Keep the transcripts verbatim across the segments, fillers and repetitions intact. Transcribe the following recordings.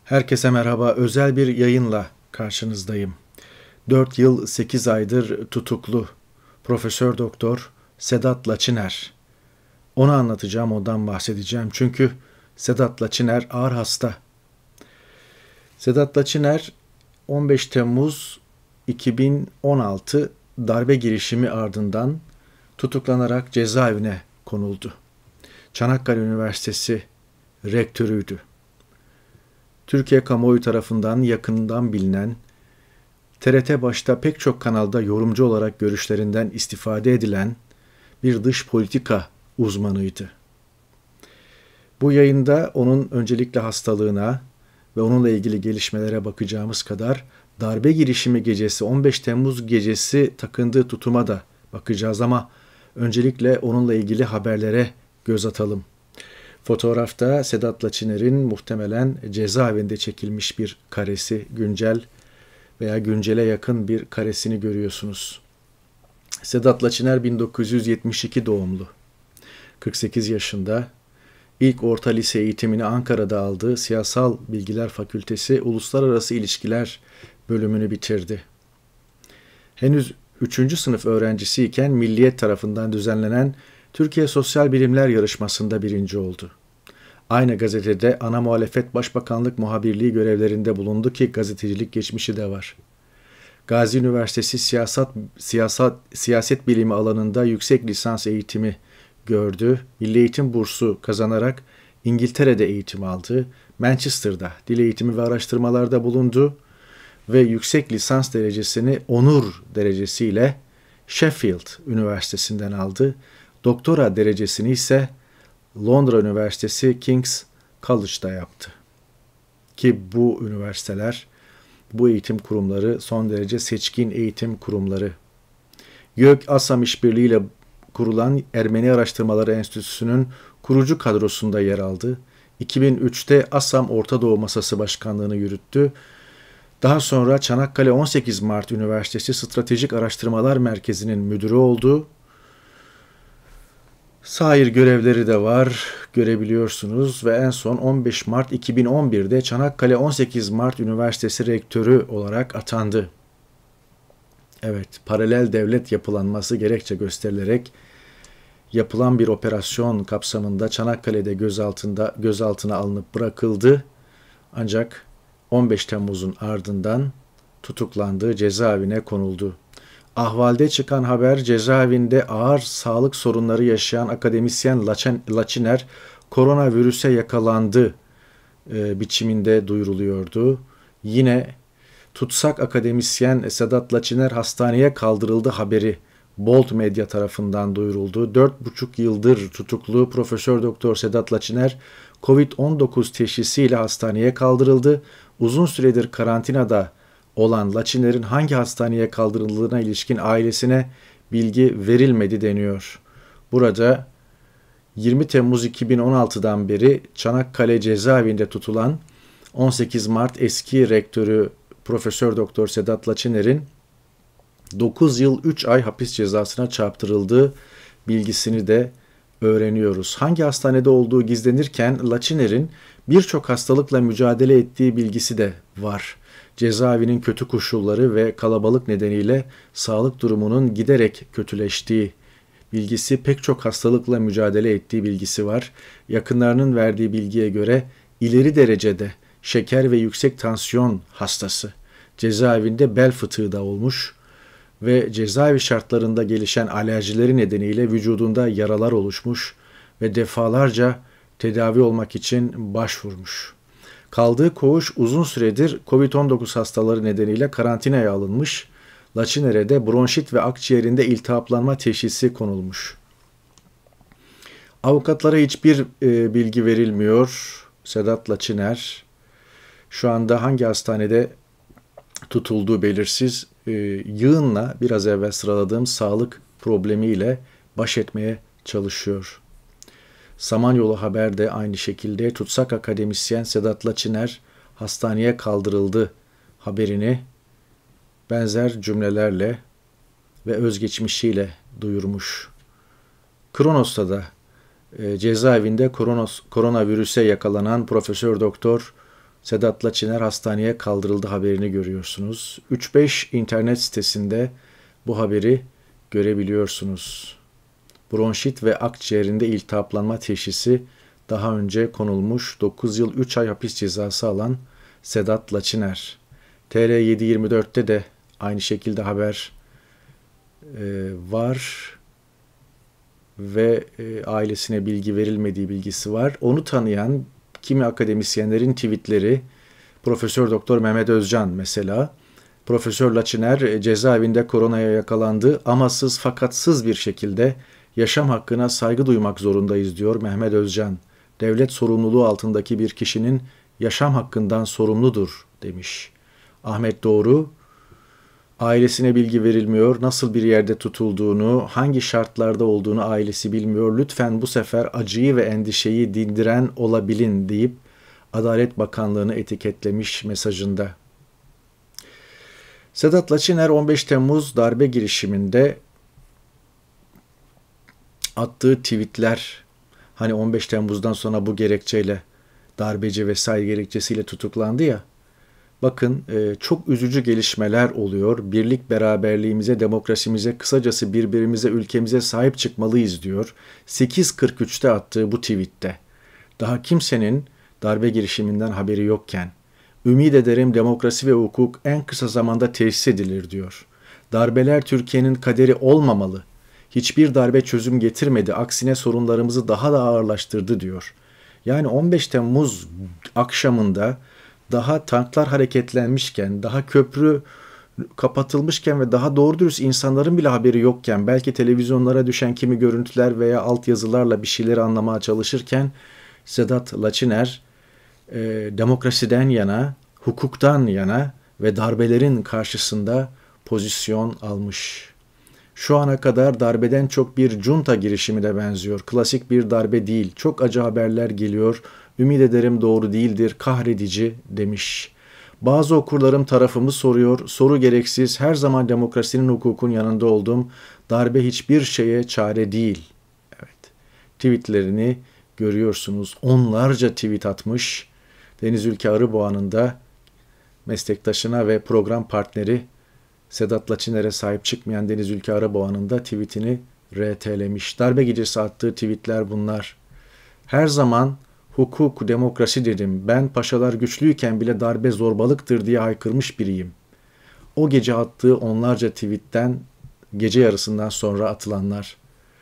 Herkese merhaba. Özel bir yayınla karşınızdayım. dört yıl sekiz aydır tutuklu Profesör Doktor Sedat Laçiner. Onu anlatacağım, ondan bahsedeceğim. Çünkü Sedat Laçiner ağır hasta. Sedat Laçiner on beş Temmuz iki bin on altı darbe girişimi ardından tutuklanarak cezaevine konuldu. Çanakkale Üniversitesi rektörüydü. Türkiye kamuoyu tarafından yakından bilinen, T R T başta pek çok kanalda yorumcu olarak görüşlerinden istifade edilen bir dış politika uzmanıydı. Bu yayında onun öncelikle hastalığına ve onunla ilgili gelişmelere bakacağımız kadar darbe girişimi gecesi, on beş Temmuz gecesi takındığı tutuma da bakacağız ama öncelikle onunla ilgili haberlere göz atalım. Fotoğrafta Sedat Laçiner'in muhtemelen cezaevinde çekilmiş bir karesi, güncel veya güncele yakın bir karesini görüyorsunuz. Sedat Laçiner bin dokuz yüz yetmiş iki doğumlu. kırk sekiz yaşında. İlk orta lise eğitimini Ankara'da aldı. Siyasal Bilgiler Fakültesi Uluslararası İlişkiler bölümünü bitirdi. Henüz üçüncü sınıf öğrencisiyken Milliyet tarafından düzenlenen Türkiye Sosyal Bilimler Yarışması'nda birinci oldu. Aynı gazetede ana muhalefet başbakanlık muhabirliği görevlerinde bulundu ki gazetecilik geçmişi de var. Gazi Üniversitesi Siyasat, Siyasat, Siyaset Bilimi alanında yüksek lisans eğitimi gördü. Milli Eğitim Bursu kazanarak İngiltere'de eğitim aldı. Manchester'da dil eğitimi ve araştırmalarda bulundu ve yüksek lisans derecesini onur derecesiyle Sheffield Üniversitesi'nden aldı. Doktora derecesini ise Londra Üniversitesi King's College'da yaptı. Ki bu üniversiteler, bu eğitim kurumları son derece seçkin eğitim kurumları. YÖK-ASAM işbirliğiyle kurulan Ermeni Araştırmaları Enstitüsü'nün kurucu kadrosunda yer aldı. iki bin üçte ASAM Orta Doğu Masası Başkanlığı'nı yürüttü. Daha sonra Çanakkale on sekiz Mart Üniversitesi Stratejik Araştırmalar Merkezi'nin müdürü oldu. Sair görevleri de var, görebiliyorsunuz ve en son on beş Mart iki bin on birde Çanakkale on sekiz Mart Üniversitesi rektörü olarak atandı. Evet, paralel devlet yapılanması gerekçe gösterilerek yapılan bir operasyon kapsamında Çanakkale'de gözaltında gözaltına alınıp bırakıldı. Ancak on beş Temmuz'un ardından tutuklandı, cezaevine konuldu. Ahval'de çıkan haber, cezaevinde ağır sağlık sorunları yaşayan akademisyen Laçiner koronavirüse yakalandı e, biçiminde duyuruluyordu. Yine tutsak akademisyen Sedat Laçiner hastaneye kaldırıldı haberi Bold Medya tarafından duyuruldu. dört buçuk yıldır tutuklu Profesör Doktor Sedat Laçiner kovid on dokuz teşhisiyle hastaneye kaldırıldı. Uzun süredir karantinada olan Laçiner'in hangi hastaneye kaldırıldığına ilişkin ailesine bilgi verilmedi deniyor. Burada yirmi Temmuz iki bin on altıdan beri Çanakkale cezaevinde tutulan on sekiz Mart eski rektörü Profesör Doktor Sedat Laçiner'in dokuz yıl üç ay hapis cezasına çarptırıldığı bilgisini de öğreniyoruz. Hangi hastanede olduğu gizlenirken Laçiner'in birçok hastalıkla mücadele ettiği bilgisi de var. Cezaevinin kötü koşulları ve kalabalık nedeniyle sağlık durumunun giderek kötüleştiği bilgisi, pek çok hastalıkla mücadele ettiği bilgisi var. Yakınlarının verdiği bilgiye göre ileri derecede şeker ve yüksek tansiyon hastası. Cezaevinde bel fıtığı da olmuş ve cezaevi şartlarında gelişen alerjileri nedeniyle vücudunda yaralar oluşmuş ve defalarca tedavi olmak için başvurmuş. Kaldığı koğuş uzun süredir kovid on dokuz hastaları nedeniyle karantinaya alınmış. Laçiner'e de bronşit ve akciğerinde iltihaplanma teşhisi konulmuş. Avukatlara hiçbir e, bilgi verilmiyor. Sedat Laçiner şu anda hangi hastanede tutulduğu belirsiz. E, yığınla biraz evvel sıraladığım sağlık problemiyle baş etmeye çalışıyor. Samanyolu Haber de aynı şekilde tutsak akademisyen Sedat Laçiner hastaneye kaldırıldı haberini benzer cümlelerle ve özgeçmişiyle duyurmuş. Kronos'ta da e, cezaevinde koronos, koronavirüse yakalanan Profesör Doktor Sedat Laçiner hastaneye kaldırıldı haberini görüyorsunuz. üç beş internet sitesinde bu haberi görebiliyorsunuz. Bronşit ve akciğerinde iltihaplanma teşhisi daha önce konulmuş, dokuz yıl üç ay hapis cezası alan Sedat Laçiner. T R yedi yirmi dörtte de aynı şekilde haber e, var ve e, ailesine bilgi verilmediği bilgisi var. Onu tanıyan kimi akademisyenlerin tweetleri, Profesör Doktor Mehmet Özcan mesela, Profesör Laçiner cezaevinde koronaya yakalandı, amasız fakatsız bir şekilde yaşam hakkına saygı duymak zorundayız diyor Mehmet Özcan. Devlet sorumluluğu altındaki bir kişinin yaşam hakkından sorumludur demiş. Ahmet Doğru, ailesine bilgi verilmiyor, nasıl bir yerde tutulduğunu, hangi şartlarda olduğunu ailesi bilmiyor. Lütfen bu sefer acıyı ve endişeyi dindiren olabilin deyip Adalet Bakanlığı'nı etiketlemiş mesajında. Sedat Laçiner on beş Temmuz darbe girişiminde attığı tweetler, hani on beş Temmuz'dan sonra bu gerekçeyle, darbeci vesaire gerekçesiyle tutuklandı ya, bakın çok üzücü gelişmeler oluyor. Birlik beraberliğimize, demokrasimize, kısacası birbirimize, ülkemize sahip çıkmalıyız diyor. sekiz kırk üçte attığı bu tweette. Daha kimsenin darbe girişiminden haberi yokken, ümit ederim demokrasi ve hukuk en kısa zamanda tesis edilir diyor. Darbeler Türkiye'nin kaderi olmamalı. Hiçbir darbe çözüm getirmedi, aksine sorunlarımızı daha da ağırlaştırdı diyor. Yani on beş Temmuz akşamında daha tanklar hareketlenmişken, daha köprü kapatılmışken ve daha doğru dürüst insanların bile haberi yokken, belki televizyonlara düşen kimi görüntüler veya altyazılarla bir şeyleri anlamaya çalışırken, Sedat Laçiner e, demokrasiden yana, hukuktan yana ve darbelerin karşısında pozisyon almış. Şu ana kadar darbeden çok bir junta girişimi de benziyor. Klasik bir darbe değil. Çok acı haberler geliyor. Ümit ederim doğru değildir, kahredici demiş. Bazı okurlarım tarafımı soruyor. Soru gereksiz. Her zaman demokrasinin, hukukun yanında oldum. Darbe hiçbir şeye çare değil. Evet. Tweetlerini görüyorsunuz. Onlarca tweet atmış. Deniz Ülke Arıboğan'ın da meslektaşına ve program partneri Sedat Laçiner'e sahip çıkmayan Deniz Ülke Arıboğan'ın da tweetini R T'lemiş. Darbe gecesi attığı tweetler bunlar. Her zaman hukuk, demokrasi dedim. Ben paşalar güçlüyken bile darbe zorbalıktır diye haykırmış biriyim. O gece attığı onlarca tweetten, gece yarısından sonra atılanlar.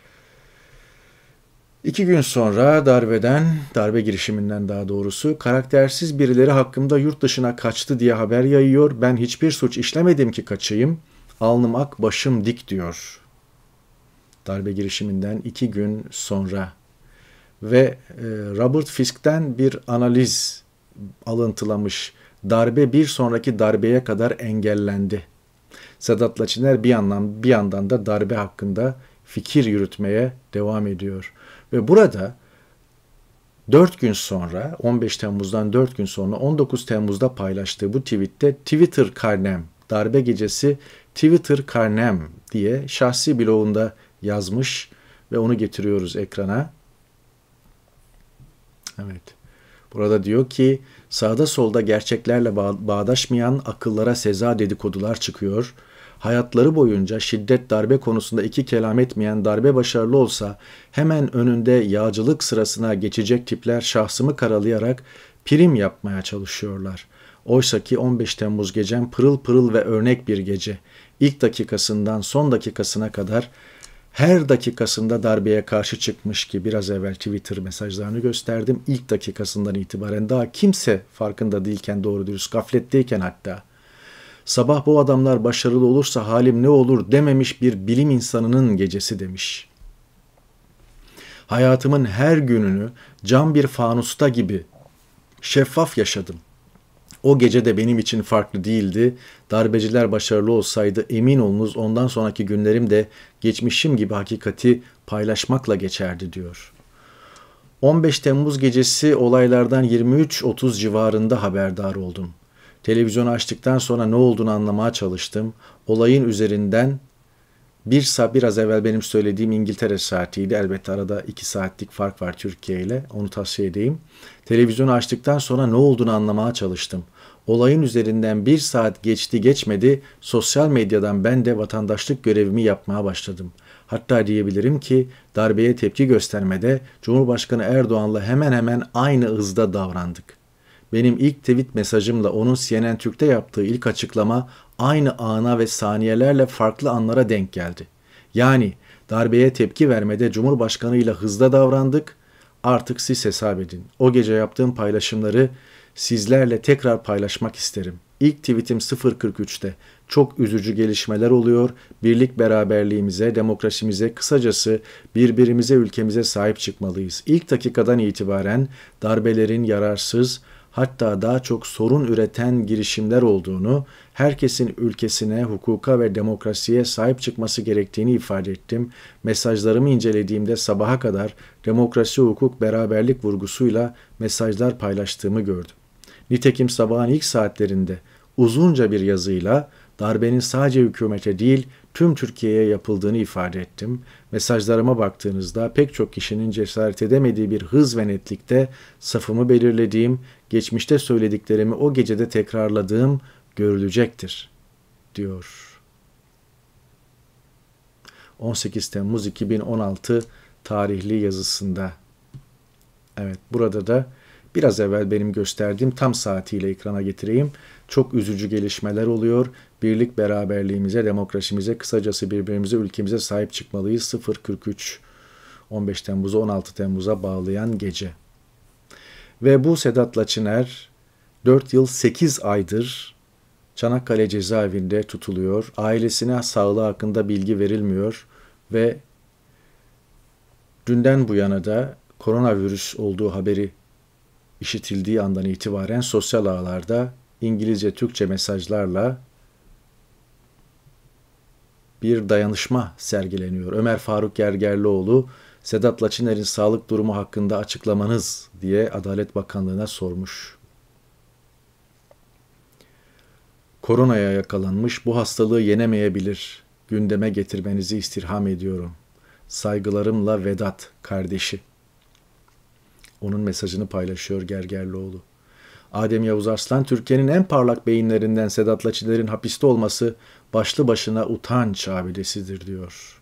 İki gün sonra darbeden, darbe girişiminden daha doğrusu, karaktersiz birileri hakkımda yurt dışına kaçtı diye haber yayıyor. Ben hiçbir suç işlemedim ki kaçayım. Alnım ak, başım dik diyor. Darbe girişiminden iki gün sonra. Ve e, Robert Fisk'ten bir analiz alıntılamış. Darbe bir sonraki darbeye kadar engellendi. Sedat Laçiner bir yandan, bir yandan da darbe hakkında fikir yürütmeye devam ediyor. Ve burada dört gün sonra, on beş Temmuz'dan dört gün sonra on dokuz Temmuz'da paylaştığı bu tweette Twitter karnem, darbe gecesi Twitter karnem diye şahsi blogunda yazmış ve onu getiriyoruz ekrana. Evet. Burada diyor ki sağda solda gerçeklerle bağdaşmayan akıllara seza dedikodular çıkıyor. Hayatları boyunca şiddet darbe konusunda iki kelam etmeyen, darbe başarılı olsa hemen önünde yağcılık sırasına geçecek tipler şahsımı karalayarak prim yapmaya çalışıyorlar. Oysa ki on beş Temmuz gecem pırıl pırıl ve örnek bir gece. İlk dakikasından son dakikasına kadar her dakikasında darbeye karşı çıkmış ki biraz evvel Twitter mesajlarını gösterdim. İlk dakikasından itibaren daha kimse farkında değilken, doğru dürüst gafletteyken hatta, sabah bu adamlar başarılı olursa halim ne olur dememiş bir bilim insanının gecesi demiş. Hayatımın her gününü cam bir fanusta gibi şeffaf yaşadım. O gece de benim için farklı değildi. Darbeciler başarılı olsaydı emin olunuz ondan sonraki günlerim de geçmişim gibi hakikati paylaşmakla geçerdi diyor. on beş Temmuz gecesi olaylardan yirmi üç otuz civarında haberdar oldum. Televizyonu açtıktan sonra ne olduğunu anlamaya çalıştım. Olayın üzerinden Bir saat biraz evvel benim söylediğim İngiltere saatiydi. Elbette arada iki saatlik fark var Türkiye ile. Onu tavsiye edeyim. Televizyonu açtıktan sonra ne olduğunu anlamaya çalıştım. Olayın üzerinden bir saat geçti geçmedi sosyal medyadan ben de vatandaşlık görevimi yapmaya başladım. Hatta diyebilirim ki darbeye tepki göstermede Cumhurbaşkanı Erdoğan'la hemen hemen aynı hızda davrandık. Benim ilk tweet mesajımla onun C N N Türk'te yaptığı ilk açıklama aynı ana ve saniyelerle farklı anlara denk geldi. Yani darbeye tepki vermede Cumhurbaşkanıyla hızla davrandık. Artık siz hesap edin. O gece yaptığım paylaşımları sizlerle tekrar paylaşmak isterim. İlk tweetim sıfır kırk üçte. Çok üzücü gelişmeler oluyor. Birlik beraberliğimize, demokrasimize, kısacası birbirimize, ülkemize sahip çıkmalıyız. İlk dakikadan itibaren darbelerin yararsız, hatta daha çok sorun üreten girişimler olduğunu, herkesin ülkesine, hukuka ve demokrasiye sahip çıkması gerektiğini ifade ettim. Mesajlarımı incelediğimde sabaha kadar demokrasi, hukuk, beraberlik vurgusuyla mesajlar paylaştığımı gördüm. Nitekim sabahın ilk saatlerinde uzunca bir yazıyla darbenin sadece hükümete değil tüm Türkiye'ye yapıldığını ifade ettim. Mesajlarıma baktığınızda pek çok kişinin cesaret edemediği bir hız ve netlikte safımı belirlediğim, geçmişte söylediklerimi o gecede tekrarladığım görülecektir, diyor. on sekiz Temmuz iki bin on altı tarihli yazısında. Evet, burada da biraz evvel benim gösterdiğim tam saatiyle ekrana getireyim. Çok üzücü gelişmeler oluyor. Birlik beraberliğimize, demokrasimize, kısacası birbirimize, ülkemize sahip çıkmalıyız. sıfır kırk üç on beş Temmuz'a on altı Temmuz'a bağlayan gece. Ve bu Sedat Laçiner dört yıl sekiz aydır Çanakkale cezaevinde tutuluyor. Ailesine sağlığı hakkında bilgi verilmiyor ve dünden bu yana da koronavirüs olduğu haberi işitildiği andan itibaren sosyal ağlarda İngilizce, Türkçe mesajlarla bir dayanışma sergileniyor. Ömer Faruk Gergerlioğlu, Sedat Laçiner'in sağlık durumu hakkında açıklamanız diye Adalet Bakanlığı'na sormuş. Koronaya yakalanmış, bu hastalığı yenemeyebilir. Gündeme getirmenizi istirham ediyorum. Saygılarımla Vedat, kardeşi. Onun mesajını paylaşıyor Gergerlioğlu. Adem Yavuz Arslan, Türkiye'nin en parlak beyinlerinden Sedat Laçiner'in hapiste olması başlı başına utanç abidesidir, diyor.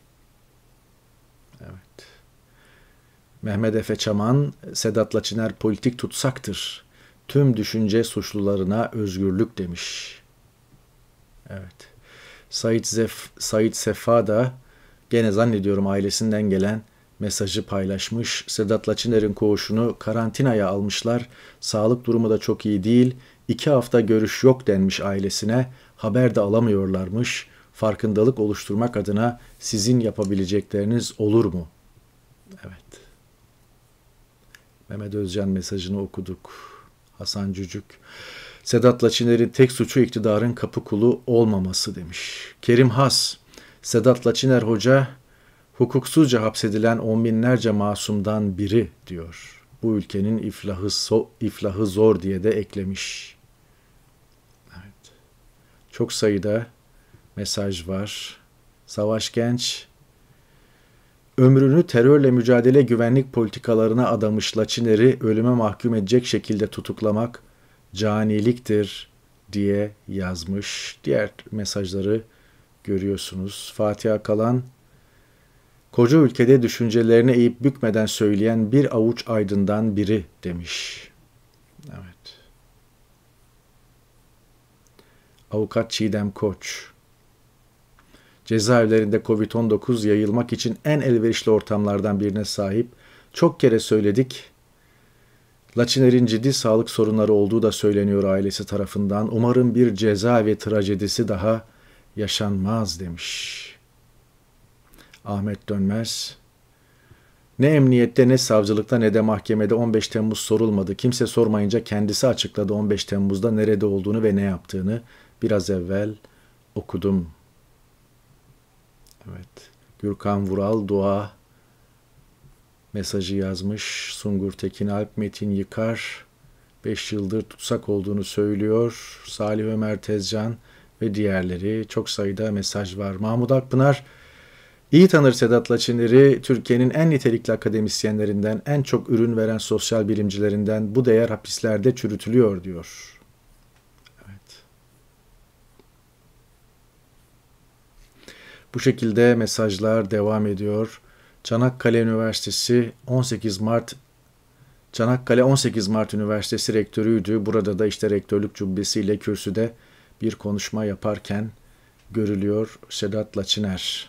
Evet. Mehmet Efe Çaman, Sedat Laçiner politik tutsaktır. Tüm düşünce suçlularına özgürlük demiş. Evet. Said, Zef, Said Sefa da gene zannediyorum ailesinden gelen mesajı paylaşmış. Sedat Laçiner'in koğuşunu karantinaya almışlar. Sağlık durumu da çok iyi değil. İki hafta görüş yok denmiş ailesine. Haber de alamıyorlarmış. Farkındalık oluşturmak adına sizin yapabilecekleriniz olur mu? Evet. Mehmet Özcan mesajını okuduk. Hasan Cücük. Sedat Laçiner'in tek suçu iktidarın kapı kulu olmaması demiş. Kerim Has. Sedat Laçiner Hoca hukuksuzca hapsedilen on binlerce masumdan biri, diyor. Bu ülkenin iflahı, so, iflahı zor diye de eklemiş. Evet. Çok sayıda mesaj var. Savaş Genç, ömrünü terörle mücadele güvenlik politikalarına adamış Laçiner'i ölüme mahkum edecek şekilde tutuklamak caniliktir diye yazmış. Diğer mesajları görüyorsunuz. Fatih Akalan, koca ülkede düşüncelerini eğip bükmeden söyleyen bir avuç aydından biri, demiş. Evet. Avukat Çiğdem Koç, cezaevlerinde kovid on dokuz yayılmak için en elverişli ortamlardan birine sahip. Çok kere söyledik. Laçiner'in ciddi sağlık sorunları olduğu da söyleniyor ailesi tarafından. Umarım bir cezaevi trajedisi daha yaşanmaz, demiş. Ahmet Dönmez, ne emniyette ne savcılıkta ne de mahkemede on beş Temmuz sorulmadı. Kimse sormayınca kendisi açıkladı on beş Temmuz'da nerede olduğunu ve ne yaptığını. Biraz evvel okudum. Evet. Gürkan Vural dua mesajı yazmış. Sungur Tekin Alp Metin Yıkar beş yıldır tutsak olduğunu söylüyor. Salih Ömer Tezcan, ve diğerleri, çok sayıda mesaj var. Mahmut Akpınar iyi tanır Sedat Laçiner'i, Türkiye'nin en nitelikli akademisyenlerinden, en çok ürün veren sosyal bilimcilerinden, bu değer hapislerde çürütülüyor diyor. Evet. Bu şekilde mesajlar devam ediyor. Çanakkale Üniversitesi on sekiz Mart Çanakkale on sekiz Mart Üniversitesi rektörüydü. Burada da işte rektörlük cübbesiyle kürsüde bir konuşma yaparken görülüyor Sedat Laçiner.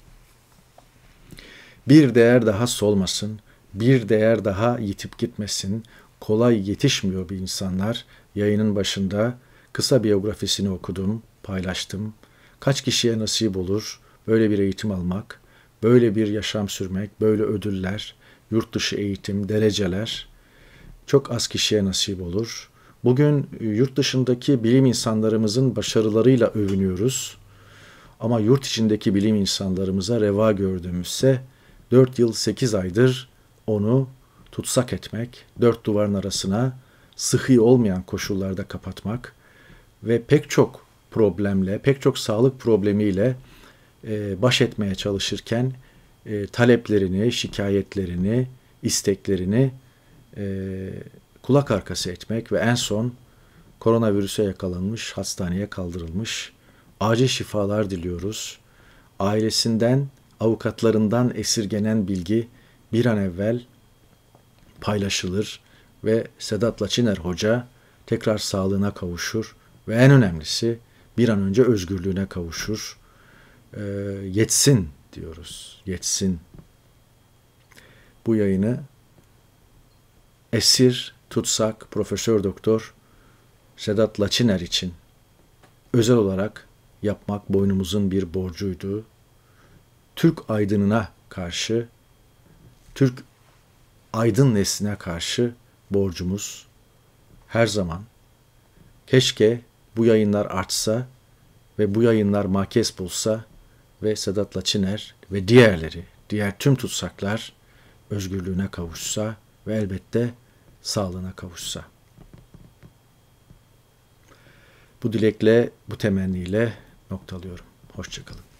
Bir değer daha solmasın, bir değer daha yitip gitmesin, kolay yetişmiyor bir insanlar. Yayının başında kısa biyografisini okudum, paylaştım. Kaç kişiye nasip olur böyle bir eğitim almak, böyle bir yaşam sürmek, böyle ödüller, yurt dışı eğitim, dereceler çok az kişiye nasip olur. Bugün yurt dışındaki bilim insanlarımızın başarılarıyla övünüyoruz. Ama yurt içindeki bilim insanlarımıza reva gördüğümüzse dört yıl sekiz aydır onu tutsak etmek, dört duvarın arasına sıhhi olmayan koşullarda kapatmak ve pek çok problemle, pek çok sağlık problemiyle e, baş etmeye çalışırken e, taleplerini, şikayetlerini, isteklerini e, kulak arkası etmek ve en son koronavirüse yakalanmış, hastaneye kaldırılmış, acil şifalar diliyoruz. Ailesinden, avukatlarından esirgenen bilgi bir an evvel paylaşılır ve Sedat Laçiner Hoca tekrar sağlığına kavuşur ve en önemlisi bir an önce özgürlüğüne kavuşur. E, yetsin diyoruz, yetsin. Bu yayını esir, tutsak, Profesör Doktor Sedat Laçiner için özel olarak yapmak boynumuzun bir borcuydu. Türk aydınına karşı, Türk aydın nesline karşı borcumuz her zaman. Keşke bu yayınlar artsa ve bu yayınlar makes bulsa ve Sedat Laçiner ve diğerleri, diğer tüm tutsaklar özgürlüğüne kavuşsa ve elbette sağlığına kavuşsa. Bu dilekle, bu temenniyle noktalıyorum. Hoşça kalın.